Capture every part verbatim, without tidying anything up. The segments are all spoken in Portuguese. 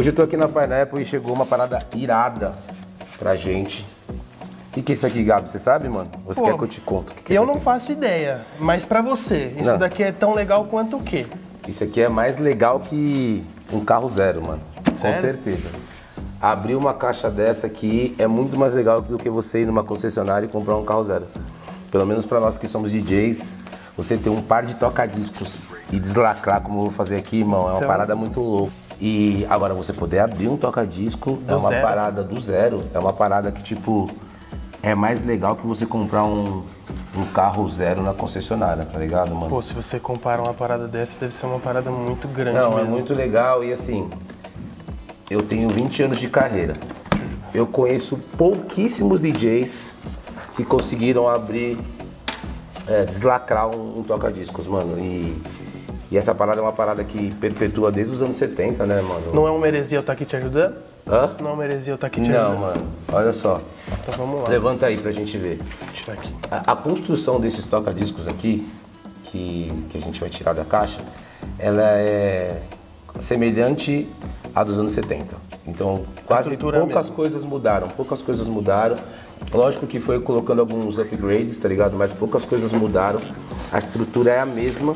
Hoje eu tô aqui na Pineapple e chegou uma parada irada pra gente. O que, que é isso aqui, Gabi? Você sabe, mano? Você Pô, quer que eu te conte? Que que é eu isso não aqui? faço ideia, mas pra você, isso Não. daqui é tão legal quanto o quê? Isso aqui é mais legal que um carro zero, mano. Com Sério? certeza. Abrir uma caixa dessa aqui é muito mais legal do que você ir numa concessionária e comprar um carro zero. Pelo menos pra nós que somos D Js, você ter um par de toca-discos e deslacrar como eu vou fazer aqui, irmão, é uma Então- parada muito louca. E agora você poder abrir um toca-disco é uma zero. parada do zero. É uma parada que, tipo, é mais legal que você comprar um, um carro zero na concessionária, tá ligado, mano? Pô, se você compara uma parada dessa, deve ser uma parada muito grande Não, é mesmo. muito legal e assim, eu tenho vinte anos de carreira. Eu conheço pouquíssimos D Js que conseguiram abrir, é, deslacrar um, um toca-discos, mano. E, e essa parada é uma parada que perpetua desde os anos setenta, né, mano? Não é uma heresia eu estar aqui te ajudando? Hã? Não é uma heresia eu estar aqui te Não, ajudando? mano. Olha só. Então vamos lá. Levanta aí pra gente ver. Vou tirar aqui. A, a construção desses toca-discos aqui, que, que a gente vai tirar da caixa, ela é semelhante à dos anos setenta. Então, quase estrutura é a poucas mesma. coisas mudaram, poucas coisas mudaram. Lógico que foi colocando alguns upgrades, tá ligado? Mas poucas coisas mudaram. A estrutura é a mesma.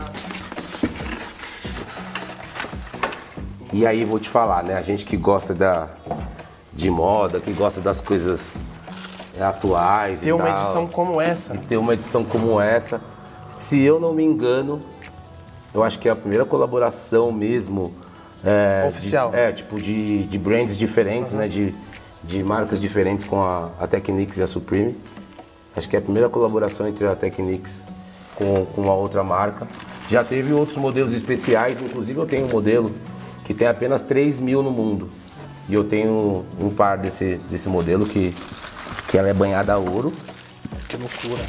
E aí vou te falar, né? A gente que gosta da, de moda, que gosta das coisas atuais Ter e uma tal, edição como essa, e ter uma edição como essa, se eu não me engano, eu acho que é a primeira colaboração mesmo. É, Oficial. De, é, tipo de, de brands diferentes, né? De, de marcas diferentes com a, a Technics e a Supreme. Acho que é a primeira colaboração entre a Technics com, com a outra marca. Já teve outros modelos especiais, inclusive eu tenho um modelo que tem apenas três mil no mundo. E eu tenho um par desse, desse modelo que, que ela é banhada a ouro. que loucura.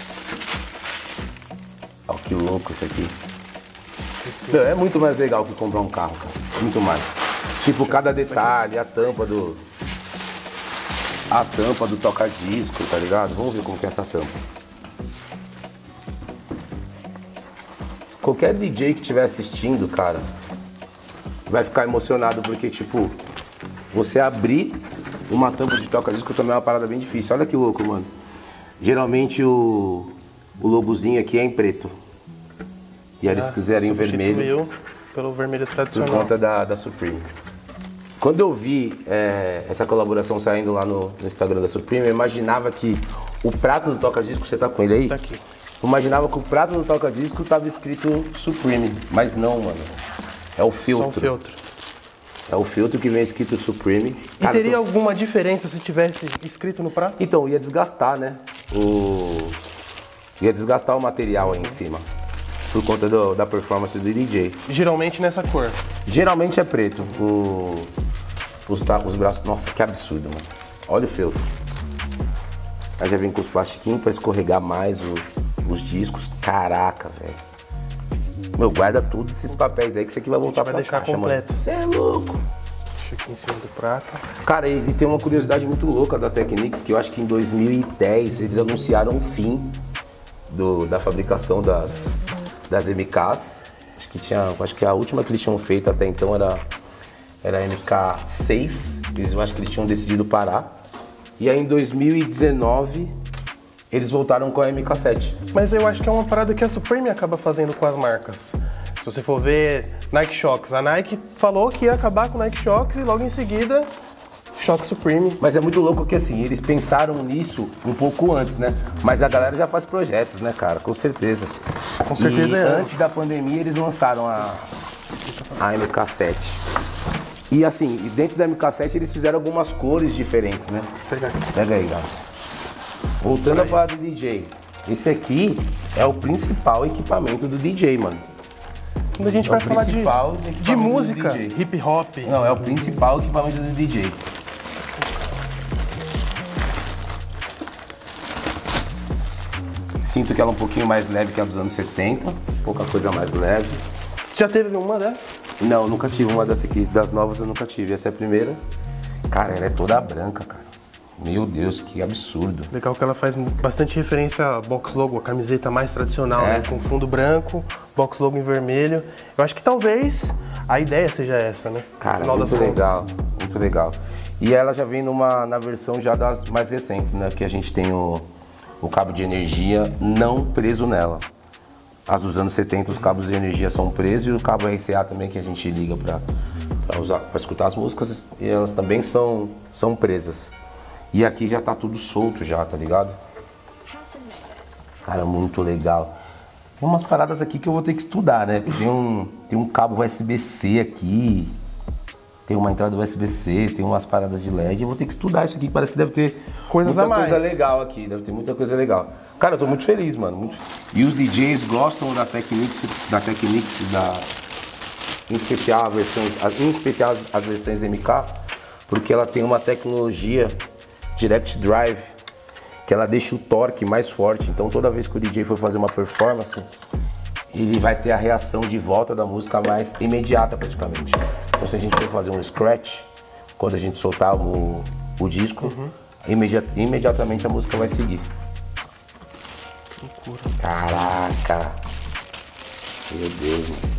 Olha que louco isso aqui. Meu, é muito mais legal que comprar um carro, cara. Muito mais. Tipo, cada detalhe, a tampa do... A tampa do toca-disco, tá ligado? Vamos ver como que é essa tampa. Qualquer D J que estiver assistindo, cara, vai ficar emocionado porque, tipo, você abrir uma tampa de toca-disco também é uma parada bem difícil. Olha que louco, mano. Geralmente o, o logozinho aqui é em preto. E aí eles quiserem em vermelho Substituiu pelo vermelho por tradicional. conta da, da Supreme. Quando eu vi é, essa colaboração saindo lá no, no Instagram da Supreme, eu imaginava que o prato do toca-disco, você tá com ele aí? Tá aqui. Eu imaginava que o prato do toca-disco tava escrito Supreme, mas não, mano. É o Só filtro. um filtro. É o filtro que vem escrito Supreme. E Cara, teria tô- alguma diferença se tivesse escrito no prato? Então, ia desgastar, né? O... Ia desgastar o material aí em cima. Por conta do- da performance do D J. Geralmente nessa cor. Geralmente é preto. O... Os, ta- os braços... Nossa, que absurdo, mano. Olha o filtro. Aí já vem com os plastiquinhos pra escorregar mais o- os discos. Caraca, velho. Meu, guarda tudo esses papéis aí que isso aqui vai voltar vai pra deixar caixa, completo. mano. Você é louco. Deixa aqui em cima do prato. Cara, e, e tem uma curiosidade muito louca da Technics, que eu acho que em dois mil e dez eles anunciaram o fim do, da fabricação das, das M Ks. Acho que, tinha, acho que a última que eles tinham feito até então era, era a M K seis. Eles, eu acho que eles tinham decidido parar. E aí em dois mil e dezenove eles voltaram com a M K sete. Mas eu acho que é uma parada que a Supreme acaba fazendo com as marcas. Se você for ver Nike Shox, a Nike falou que ia acabar com Nike Shox e logo em seguida Shox Supreme. Mas é muito louco que assim, eles pensaram nisso um pouco antes, né? Mas a galera já faz projetos, né, cara? Com certeza. Com certeza e é antes da pandemia eles lançaram a, a M K sete. E assim, e dentro da M K sete eles fizeram algumas cores diferentes, né? Vou pegar aqui. Pega aí, Gabs. Voltando a falar do D J. Esse aqui é o principal equipamento do D J, mano. Quando a gente É vai o falar de, principal de equipamento música, do D J. hip hop, Não, é o principal equipamento do D J. Sinto que ela é um pouquinho mais leve que a dos anos setenta. Pouca coisa mais leve. você já teve uma dessa? Não, nunca tive uma dessa aqui. Das novas eu nunca tive. Essa é a primeira. Cara, ela é toda branca, cara. Meu Deus, que absurdo. Legal que ela faz bastante referência a box logo, a camiseta mais tradicional, É. né? Com fundo branco, box logo em vermelho. Eu acho que talvez a ideia seja essa, né? No Cara, final muito das contas. legal, muito legal. E ela já vem numa, na versão já das mais recentes, né? Que a gente tem o, o cabo de energia não preso nela. As dos anos setenta, os cabos de energia são presos e o cabo R C A também que a gente liga pra, pra, usar, pra escutar as músicas, e elas também são, são presas. E aqui já tá tudo solto já, tá ligado? Cara, muito legal. Tem umas paradas aqui que eu vou ter que estudar, né? Tem um, tem um cabo U S B C aqui, tem uma entrada U S B C, tem umas paradas de L E D. Eu vou ter que estudar isso aqui, parece que deve ter Coisas muita a mais. coisa legal aqui, deve ter muita coisa legal. Cara, eu tô muito feliz, mano. Muito... E os D Js gostam da Technics, da Technics, da... em especial, a versão, em especial as, as versões M K, porque ela tem uma tecnologia Direct Drive, que ela deixa o torque mais forte. Então toda vez que o D J for fazer uma performance, ele vai ter a reação de volta da música mais imediata praticamente. Então se a gente for fazer um scratch, quando a gente soltar o, o disco, uhum. imedi imediatamente a música vai seguir. Loucura. Caraca! Meu Deus, mano.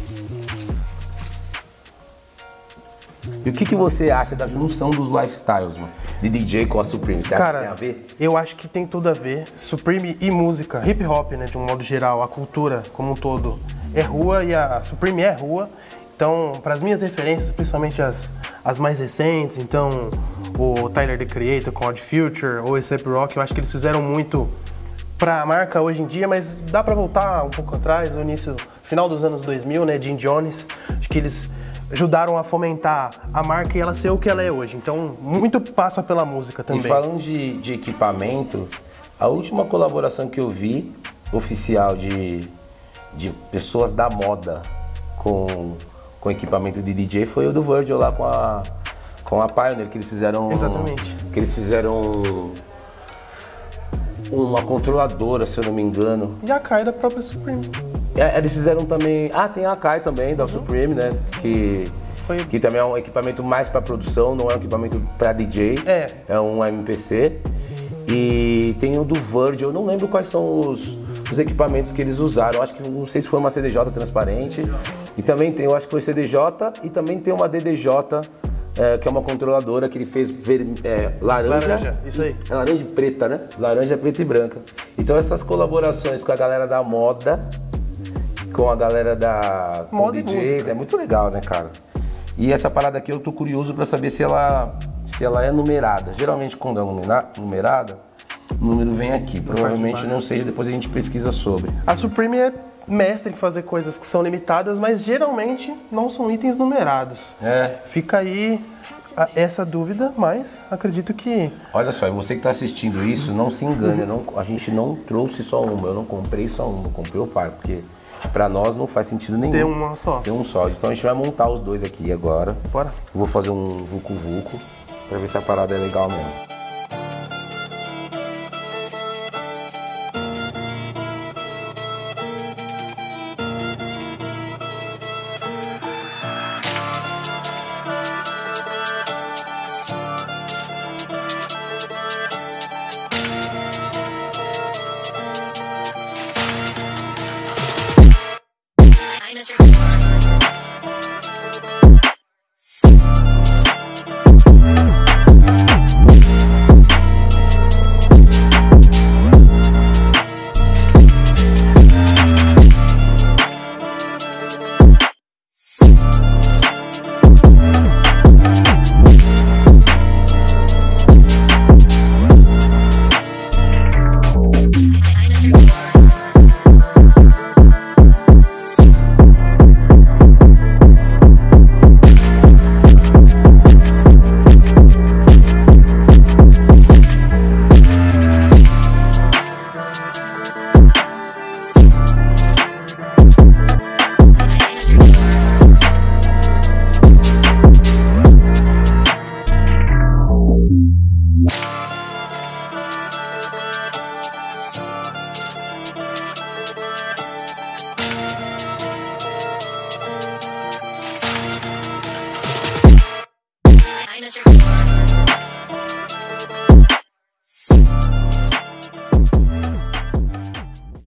E o que, que você acha da junção dos lifestyles, mano? De D J com a Supreme? Você Cara, acha que tem a ver? Eu acho que tem tudo a ver. Supreme e música, hip hop, né, de um modo geral, a cultura como um todo é rua e a Supreme é rua. Então, para as minhas referências, principalmente as, as mais recentes, então o Tyler, The Creator com Odd Future ou A$AP Rocky, eu acho que eles fizeram muito para a marca hoje em dia, mas dá para voltar um pouco atrás, no início, final dos anos dois mil, né, Jim Jones, acho que eles ajudaram a fomentar a marca e ela ser o que ela é hoje. Então, muito passa pela música também. E falando de, de equipamento, a última colaboração que eu vi, oficial de, de pessoas da moda com, com equipamento de D J, foi o do Virgil lá com a, com a Pioneer, que eles fizeram... Exatamente. Que eles fizeram uma controladora, se eu não me engano. E a Kai da própria Supreme. É, eles fizeram também... Ah, tem a Kai também, da Supreme, né? Que, Foi... que também é um equipamento mais para produção, não é um equipamento para D J. É. É um M P C. E tem o do Virgil, eu não lembro quais são os, os equipamentos que eles usaram. Eu acho que, não sei se foi uma C D J transparente. E também tem, eu acho que foi C D J e também tem uma D D J, é, que é uma controladora que ele fez ver, é, laranja. Laranja, isso aí. É laranja e preta, né? Laranja, preta e branca. Então essas colaborações com a galera da moda, com a galera da com moda D Js, e música. é muito legal, né, cara? E essa parada aqui eu tô curioso pra saber se ela, se ela é numerada. Geralmente quando é numera- numerada, o número vem aqui. Provavelmente não seja, depois a gente pesquisa sobre. A Supreme é mestre em fazer coisas que são limitadas, mas geralmente não são itens numerados. É. Fica aí a- essa dúvida, mas acredito que... Olha só, e você que tá assistindo isso, não se engane, eu não- a gente não trouxe só uma, eu não comprei só uma, eu comprei o par, porque pra nós não faz sentido nenhum. Ter uma só. Ter um só. Então a gente vai montar os dois aqui agora. Bora. Eu vou fazer um vucu-vucu pra ver se a parada é legal mesmo. Mister